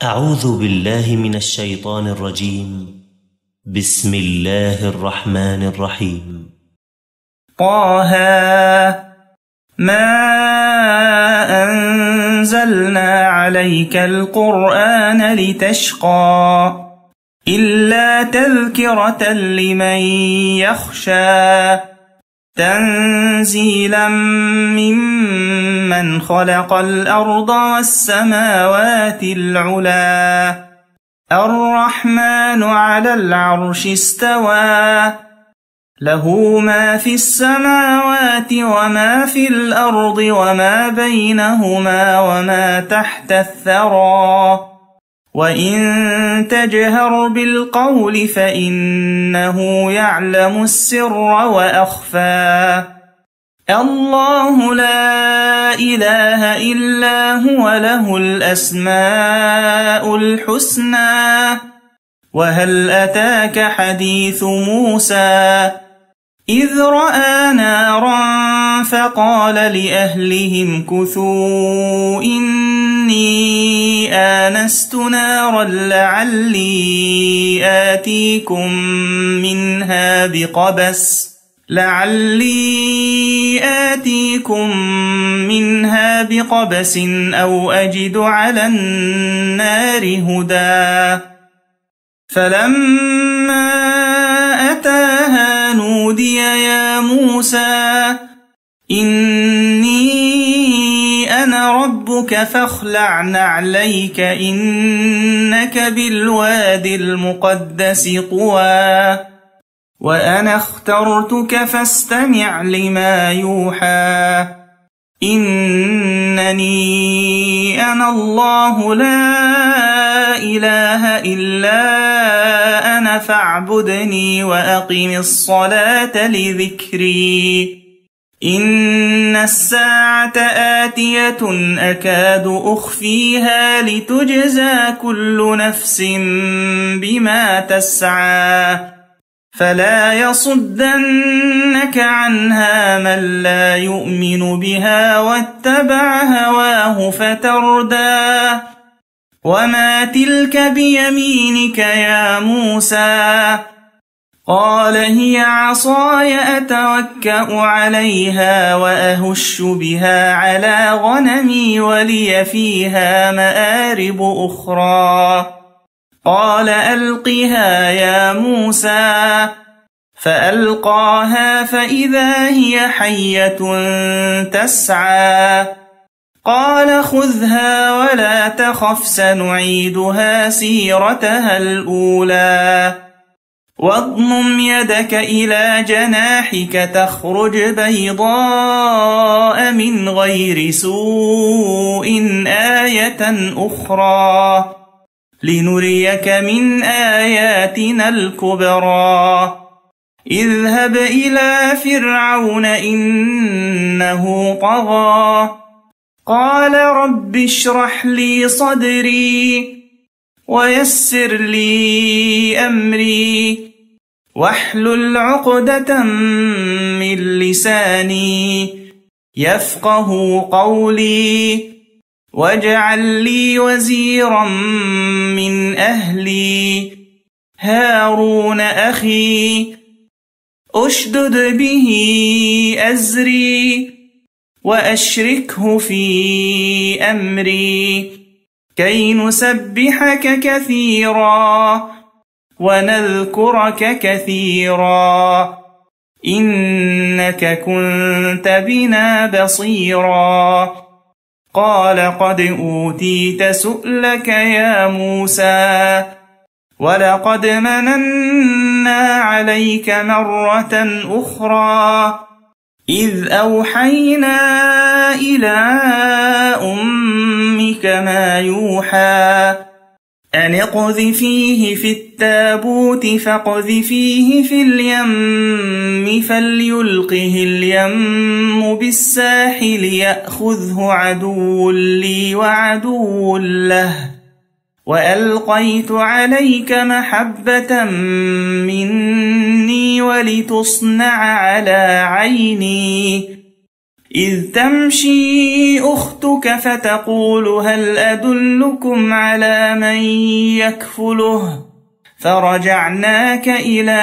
أعوذ بالله من الشيطان الرجيم. بسم الله الرحمن الرحيم. طه ما أنزلنا عليك القرآن لتشقى إلا تذكرة لمن يخشى تنزيلا ممن خلق الأرض والسماوات العلا الرحمن على العرش استوى له ما في السماوات وما في الأرض وما بينهما وما تحت الثرى وإن تجهر بالقول فإنه يعلم السر وأخفى الله لا إله إلا هو له الأسماء الحسنى وهل أتاك حديث موسى إذ رأى نارا فقال لأهلهم كثوا إني آنست نارا لعلي آتيكم منها بقبس أو أجد على النار هدى فلما أتاها نودي يا موسى إني أنا ربك فاخلع نعليك إنك بالوادي المقدس طوى وأنا اخترتك فاستمع لما يوحى إنني أنا الله لا إله إلا أنا فاعبدني وأقم الصلاة لذكري إن الساعة آتية أكاد أخفيها لتجزى كل نفس بما تسعى فلا يصدنك عنها من لا يؤمن بها واتبع هواه فتردى وما تلك بيمينك يا موسى قال هي عصاي أتوكأ عليها وأهش بها على غنمي ولي فيها مآرب أخرى قال ألقها يا موسى فألقاها فإذا هي حية تسعى قال خذها ولا تخف سنعيدها سيرتها الأولى واضمم يدك إلى جناحك تخرج بيضاء من غير سوء آية أخرى لنريك من آياتنا الكبرى اذهب إلى فرعون إنه طغى قال رب اشرح لي صدري ويسر لي أمري واحلل عقدة من لساني يفقه قولي واجعل لي وزيرا من أهلي هارون أخي أشدد به أزري وأشركه في أمري كي نسبحك كثيرا ونذكرك كثيرا إنك كنت بنا بصيرا قال قد أوتيت سؤلك يا موسى ولقد مننا عليك مرة أخرى إذ أوحينا إلى أمك ما يوحى أن اقذفيه في التابوت فاقذفيه في اليم فليلقه اليم بالساحل يأخذه عدو لي وعدو له وألقيت عليك محبة مني ولتصنع على عيني إذ تمشي أختك فتقول هل أدلكم على من يكفله فرجعناك إلى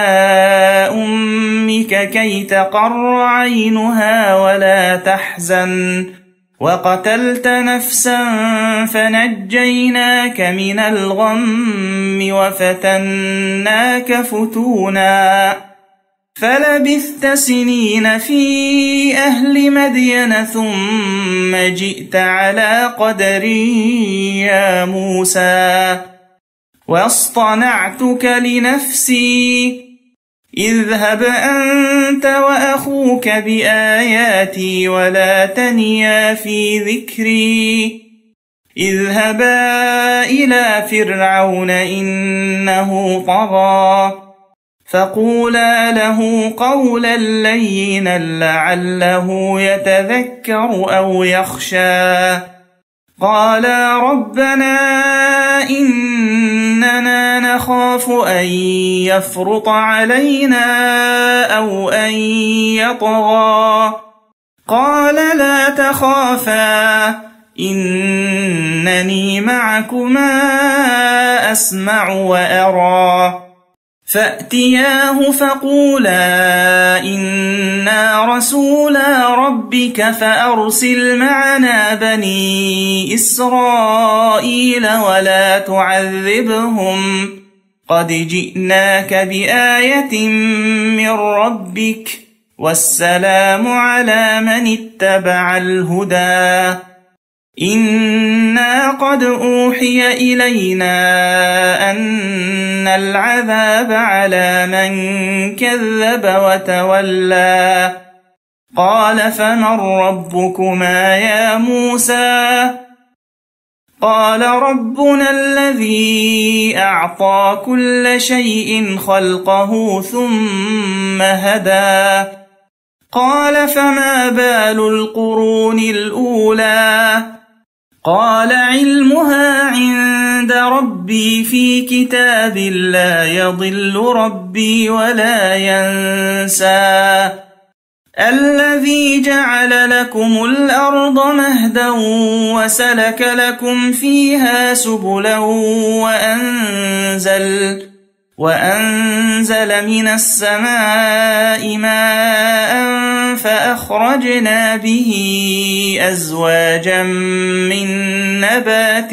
أمك كي تقر عينها ولا تحزن وقتلت نفسا فنجيناك من الغم وفتناك فتونا فلبثت سنين في أهل مدين ثم جئت على قدري يا موسى واصطنعتك لنفسي اذهب أنت وأخوك بآياتي ولا تنيا في ذكري اذهبا إلى فرعون إنه طغى فقولا له قولا لينا لعله يتذكر أو يخشى قالا ربنا إننا نخاف أن يفرط علينا أو أن يطغى قال لا تخافا إنني معكما أسمع وأرى فأتياه فقولا إنا رسولا ربك فأرسل معنا بني إسرائيل ولا تعذبهم قد جئناك بآية من ربك والسلام على من اتبع الهدى إنا قد أوحي إلينا أن العذاب على من كذب وتولى قال فمن ربكما يا موسى قال ربنا الذي أعطى كل شيء خلقه ثم هدى قال فما بال القرون الأولى قال علمها عند ربي في كتاب لا يضل ربي ولا ينسى الذي جعل لكم الأرض مهدا وسلك لكم فيها سبلا وأنزل من السماء ماء فأخرجنا به أزواجا من نبات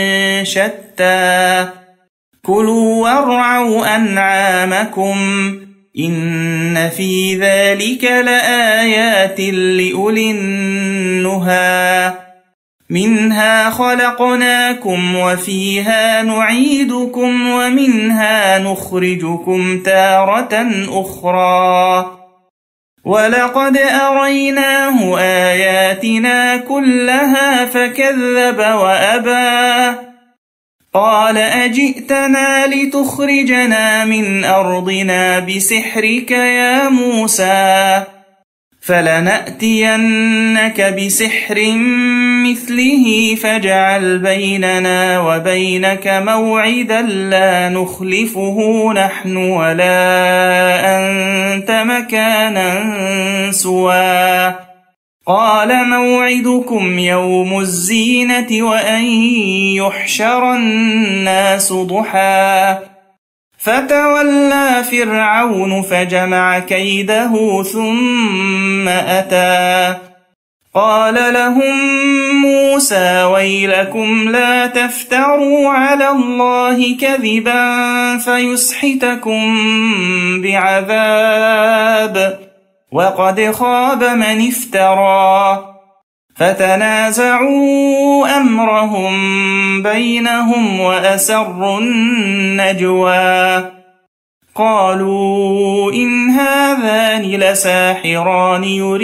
شتى كلوا وارعوا أنعامكم إن في ذلك لآيات لأولي النهى منها خلقناكم وفيها نعيدكم ومنها نخرجكم تارة أخرى ولقد أريناه آياتنا كلها فكذب وأبى قال أجئتنا لتخرجنا من أرضنا بسحرك يا موسى فلنأتينك بسحر مثله فاجعل بيننا وبينك موعدا لا نخلفه نحن ولا أنت مكانا سوى قال موعدكم يوم الزينة وأن يحشر الناس ضحى فتولى فرعون فجمع كيده ثم أتى قال لهم موسى ويلكم لا تفتروا على الله كذبا فيسحتكم بعذاب وقد خاب من افترى فتنازعوا أمرهم بينهم وأسروا النجوى قالوا إن هذان لساحران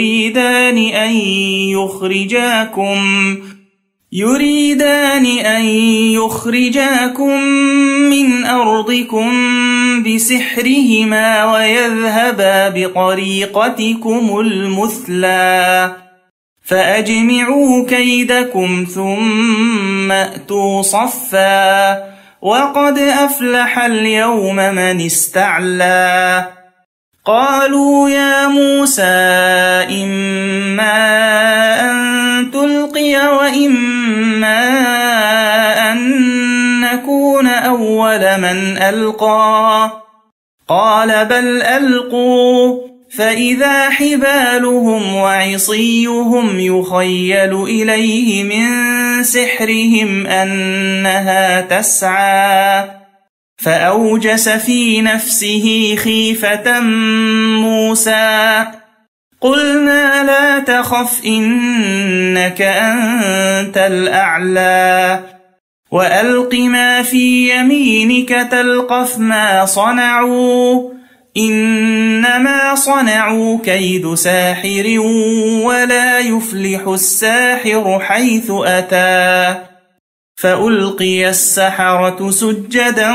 يريدان أن يخرجاكم من أرضكم بسحرهما ويذهبا بطريقتكم المثلى فأجمعوا كيدكم ثم أتوا صفا وقد أفلح اليوم من استعلى قالوا يا موسى إما أن تلقي وإما أن نكون أول من ألقى قال بل ألقوا فإذا حبالهم وعصيهم يخيل إليه من سحرهم أنها تسعى فأوجس في نفسه خيفة موسى قلنا لا تخف إنك أنت الأعلى وألق ما في يمينك تلقف ما صنعوا إنما صنعوا كيد ساحر ولا يفلح الساحر حيث أتى فألقي السحرة سجدا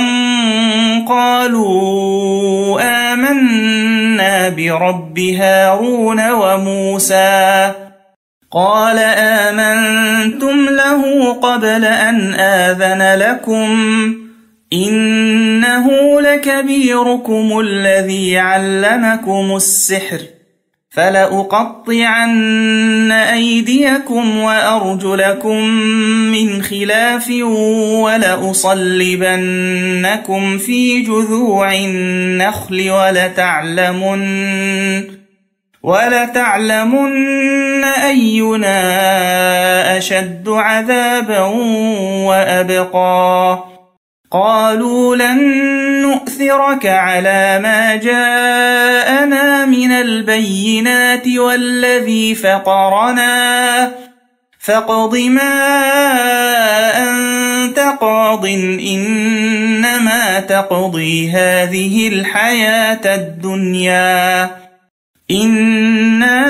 قالوا آمنا برب هارون وموسى قال آمنتم له قبل أن آذن لكم إنه لكبيركم الذي علمكم السحر فلأقطعن أيديكم وأرجلكم من خلاف ولأصلبنكم في جذوع النخل ولتعلمن أينا أشد عذابا وأبقى قالوا لن نؤثرك على ما جاءنا من البينات والذي فطرنا فاقض ما أنت قاض إنما تقضي هذه الحياة الدنيا إنا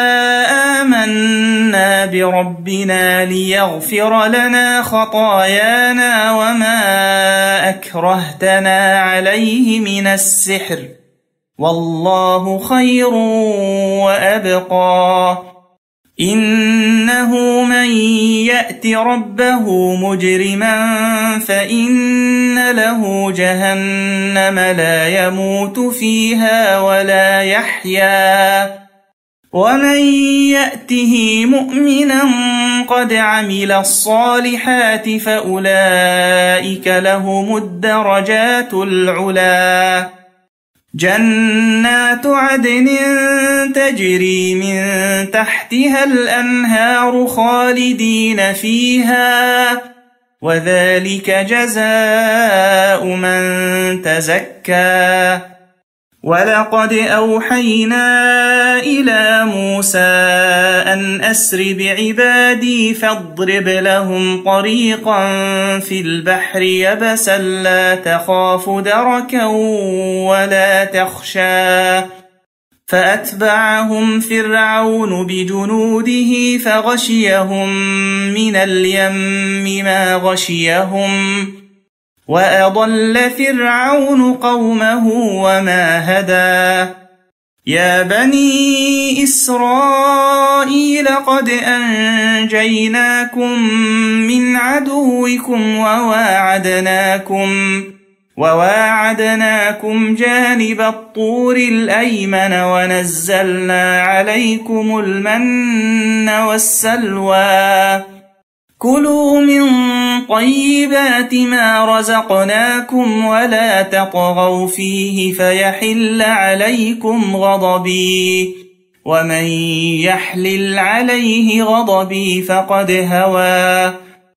آمنا بربنا ليغفر لنا خطايانا وما أكرهتنا عليه من السحر والله خير وأبقى إنه من يأت ربه مجرما فإن له جهنم لا يموت فيها ولا يحيا ومن يأته مؤمنا قد عمل الصالحات فأولئك لهم الدرجات العلا جنات عدن تجري من تحتها الأنهار خالدين فيها وذلك جزاء من تزكى ولقد أوحينا إلى موسى أن أسر بعبادي فاضرب لهم طريقا في البحر يبسا لا تخاف دركا ولا تخشى فأتبعهم فرعون بجنوده فغشيهم من اليم ما غشيهم وأضل فرعون قومه وما هدى يا بني إسرائيل قد أنجيناكم من عدوكم وواعدناكم جانب الطور الأيمن ونزلنا عليكم المن والسلوى كلوا من طيبات ما رزقناكم ولا تطغوا فيه فيحل عليكم غضبي ومن يحلل عليه غضبي فقد هوى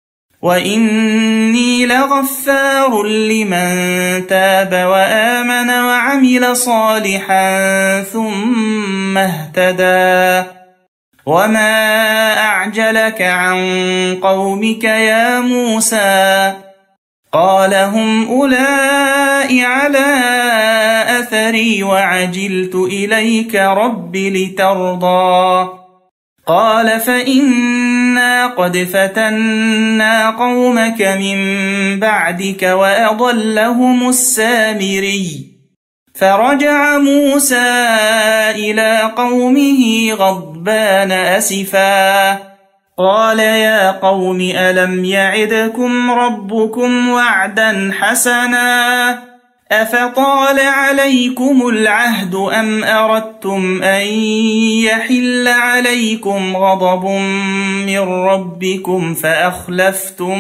وإني لغفار لمن تاب وآمن وعمل صالحا ثم اهتدى وما أعجلك عن قومك يا موسى قال هم أولئك على أثري وعجلت إليك رب لترضى قال فإنا قد فتنا قومك من بعدك وأضلهم السامري فرجع موسى إلى قومه غضبان أسفا قال يا قوم ألم يعدكم ربكم وعدا حسنا أفطال عليكم العهد أم أردتم أن يحل عليكم غضب من ربكم فأخلفتم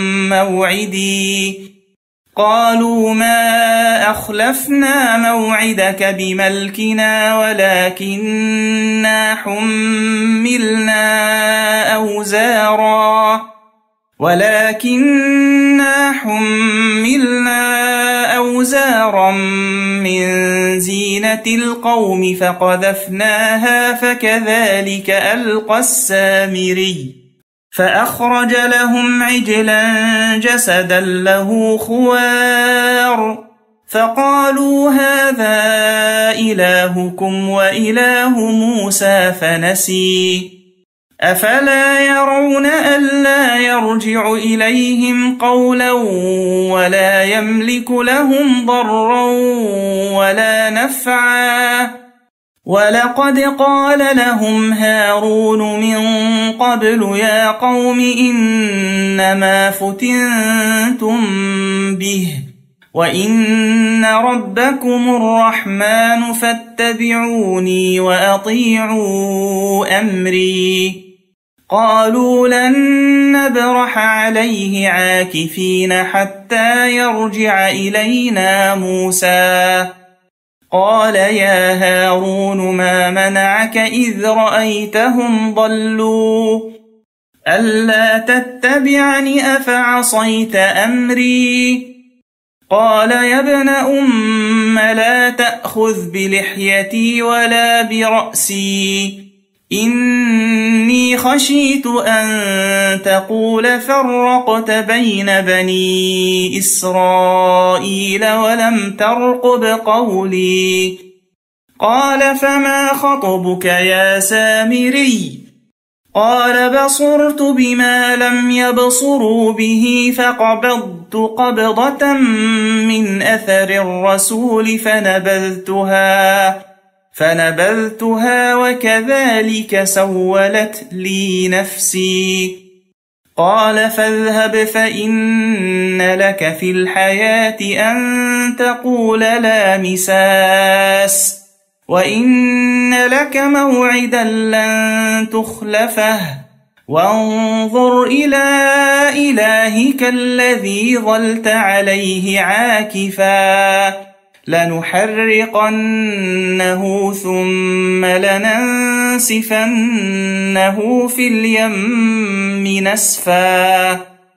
موعدي قالوا ما أخلفنا موعدك بملكنا ولكننا حملنا أوزارا من زينة القوم فقذفناها فكذلك ألقى السامري فأخرج لهم عجلا جسدا له خوار فقالوا هذا إلهكم وإله موسى فنسي أفلا يرون ألا يرجع إليهم قولا ولا يملك لهم ضرا ولا نفعا ولقد قال لهم هارون من قبل يا قوم إنما فتنتم به وإن ربكم الرحمن فاتبعوني وأطيعوا أمري قالوا لن نبرح عليه عاكفين حتى يرجع إلينا موسى قال يا هارون ما منعك إذ رأيتهم ضلوا ألا تتبعني أفعصيت أمري قال يا ابن أم لا تأخذ بلحيتي ولا برأسي إني خشيت أن تقول فرقت بين بني إسرائيل ولم ترقب قولي قال فما خطبك يا سامري قال بصرت بما لم يبصروا به فقبضت قبضة من أثر الرسول فنبذتها وكذلك سولت لي نفسي قال فاذهب فإن لك في الحياة أن تقول لا مساس وإن لك موعدا لن تخلفه وانظر إلى إلهك الذي ظلت عليه عاكفا لنحرقنه ثم لننسفنه في اليم نسفا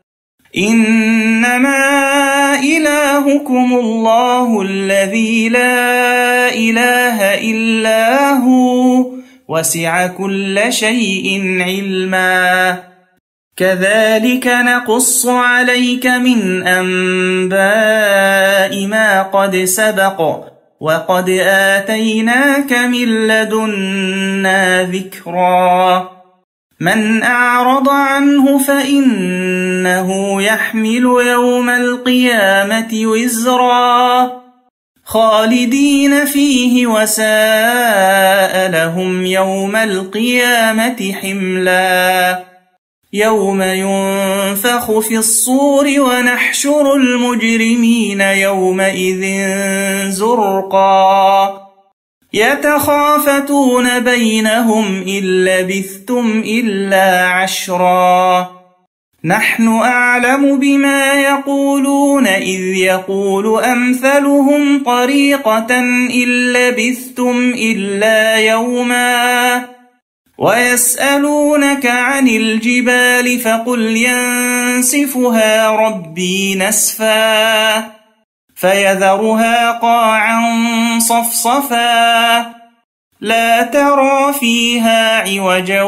إنما إلهكم الله الذي لا إله إلا هو وسع كل شيء علما كذلك نقص عليك من أنباء ما قد سبق وقد آتيناك من لدنا ذكرا من أعرض عنه فإنه يحمل يوم القيامة وزرا خالدين فيه وساء لهم يوم القيامة حملا يوم ينفخ في الصور ونحشر المجرمين يومئذ زرقا يتخافتون بينهم إن لبثتم إلا عشرا نحن أعلم بما يقولون إذ يقول أمثلهم طريقة إن لبثتم إلا يوما ويسألونك عن الجبال فقل ينسفها ربي نسفا فيذرها قاعا صفصفا لا ترى فيها عوجا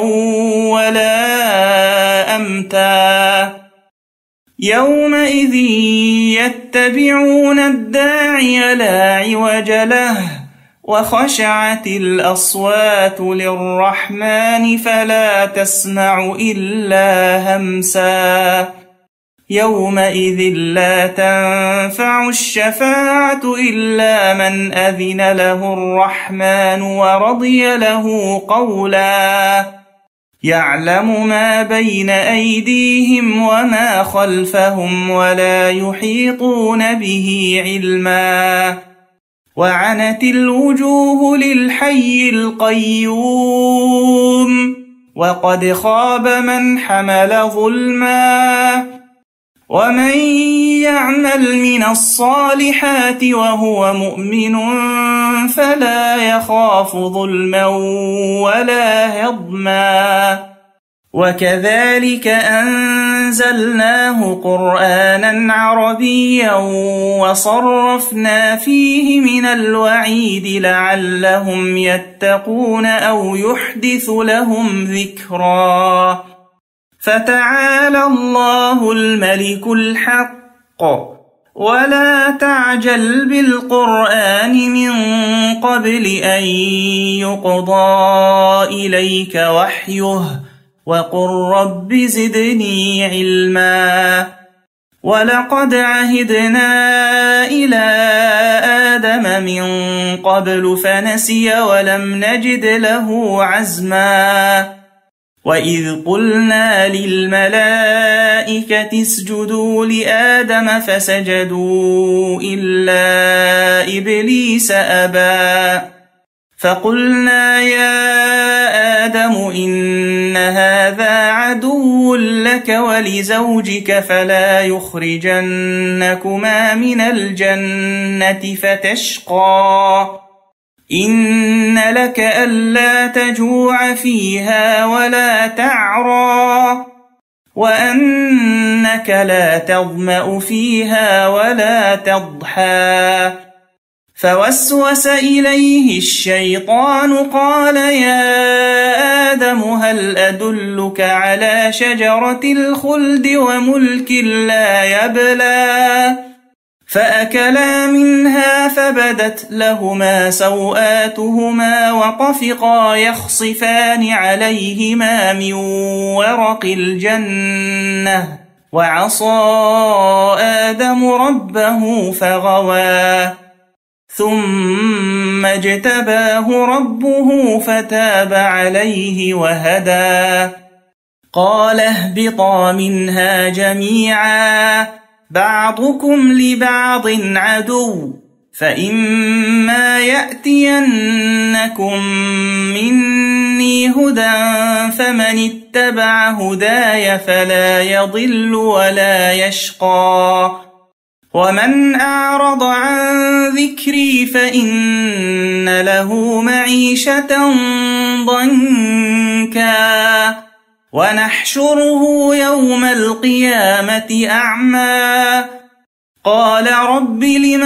ولا أمتا يومئذ يتبعون الداعي لا عوج له وخشعت الأصوات للرحمن فلا تسمع إلا همسا يومئذ لا تنفع الشفاعة إلا من أذن له الرحمن ورضي له قولا يعلم ما بين أيديهم وما خلفهم ولا يحيطون به علما وعنت الوجوه للحي القيوم وقد خاب من حمل ظلما ومن يعمل من الصالحات وهو مؤمن فلا يخاف ظلما ولا هضما وكذلك أنزلناه قرآنا عربيا وصرفنا فيه من الوعيد لعلهم يتقون أو يحدث لهم ذكرا فتعالى الله الملك الحق ولا تعجل بالقرآن من قبل أن يقضى إليك وحيه وقل رب زدني علما ولقد عهدنا إلى آدم من قبل فنسي ولم نجد له عزما وإذ قلنا للملائكة اسجدوا لآدم فسجدوا إلا إبليس أبى فقلنا يا آدم إن هذا عدو لك ولزوجك فلا يخرجنكما من الجنة فتشقى إن لك ألا تجوع فيها ولا تعرى وأنك لا تظمأ فيها ولا تضحى فوسوس إليه الشيطان قال يا آدم هل أدلك على شجرة الخلد وملك لا يبلى فأكلا منها فبدت لهما سوآتهما وطفقا يخصفان عليهما من ورق الجنة وعصى آدم ربه فغوى ثم اجتباه ربه فتاب عليه وهدى قال اهبطا منها جميعا بعضكم لبعض عدو فإما يأتينكم مني هدى فمن اتبع هداي فلا يضل ولا يشقى ومن أعرض عن ذكري فإن له معيشة ضنكا ونحشره يوم القيامة أعمى قال رب لم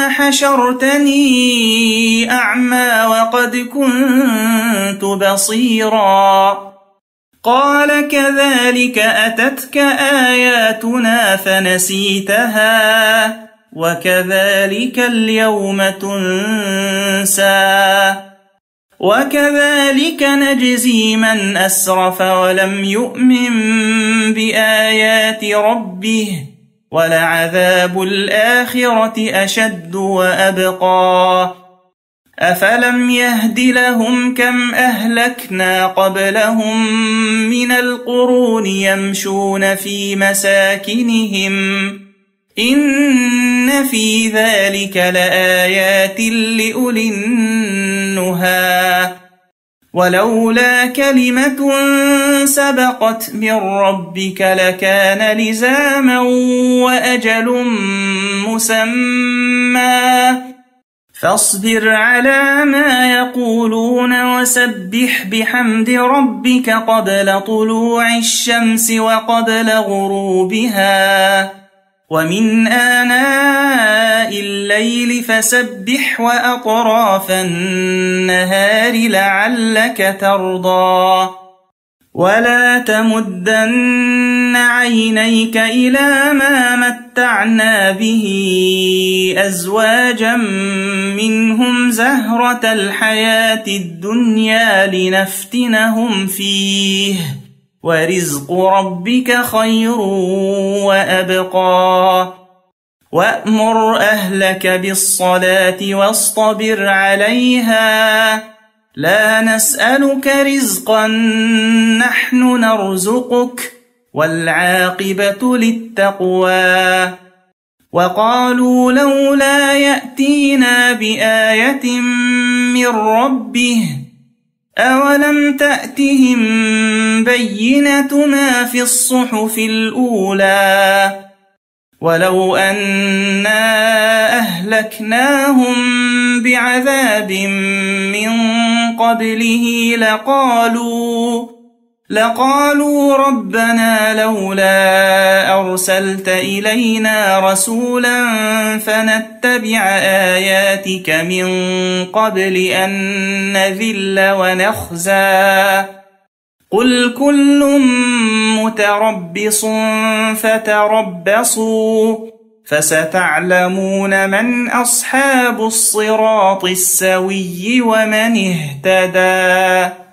حشرتني أعمى وقد كنت بصيرا قال كذلك أتتك آياتنا فنسيتها وكذلك اليوم تنسى وكذلك نجزي من أسرف ولم يؤمن بآيات ربه ولعذاب الآخرة أشد وأبقى أفلم يهد لهم كم أهلكنا قبلهم من القرون يمشون في مساكنهم إن في ذلك لآيات لأولي النهى ولولا كلمة سبقت من ربك لكان لزاما وأجل مسمى فاصبر على ما يقولون وسبح بحمد ربك قبل طلوع الشمس وقبل غروبها ومن آناء الليل فسبح وأطراف النهار لعلك ترضى ولا تمدن عينيك إلى ما متعنا به أزواجا منهم زهرة الحياة الدنيا لنفتنهم فيه ورزق ربك خير وأبقى وأمر أهلك بالصلاة واصطبر عليها لا نسألك رزقا نحن نرزقك والعاقبة للتقوى وقالوا لولا يأتينا بآية من ربه أولم تأتهم بينة ما في الصحف الأولى ولو أنا أهلكناهم بعذاب من قبله لقالوا ربنا لولا أرسلت إلينا رسولا فنتبع آياتك من قبل أن نذل ونخزى قل كل متربص فتربصوا فستعلمون من أصحاب الصراط السوي ومن اهتدى.